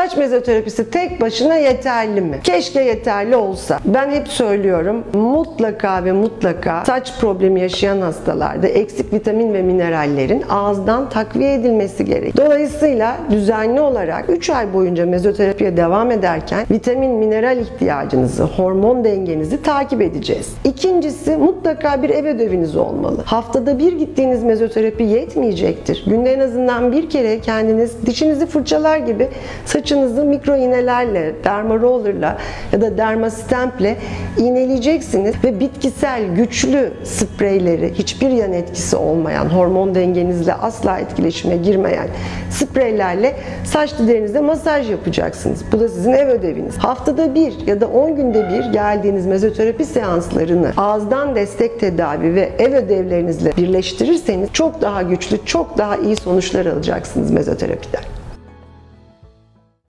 Saç mezoterapisi tek başına yeterli mi? Keşke yeterli olsa. Ben hep söylüyorum, mutlaka ve mutlaka saç problemi yaşayan hastalarda eksik vitamin ve minerallerin ağızdan takviye edilmesi gerek. Dolayısıyla düzenli olarak 3 ay boyunca mezoterapiye devam ederken vitamin, mineral ihtiyacınızı, hormon dengenizi takip edeceğiz. İkincisi, mutlaka bir ev ödeviniz olmalı. Haftada bir gittiğiniz mezoterapi yetmeyecektir. Günde en azından bir kere kendiniz dişinizi fırçalar gibi saçınızı mikro iğnelerle, derma rollerla ya da dermastemple iğneleyeceksiniz ve bitkisel, güçlü spreyleri, hiçbir yan etkisi olmayan, hormon dengenizle asla etkileşime girmeyen spreylerle saç dillerinizde masaj yapacaksınız. Bu da sizin ev ödeviniz. Haftada bir ya da 10 günde bir geldiğiniz mezoterapi seanslarını ağızdan destek tedavi ve ev ödevlerinizle birleştirirseniz çok daha güçlü, çok daha iyi sonuçlar alacaksınız mezoterapiden.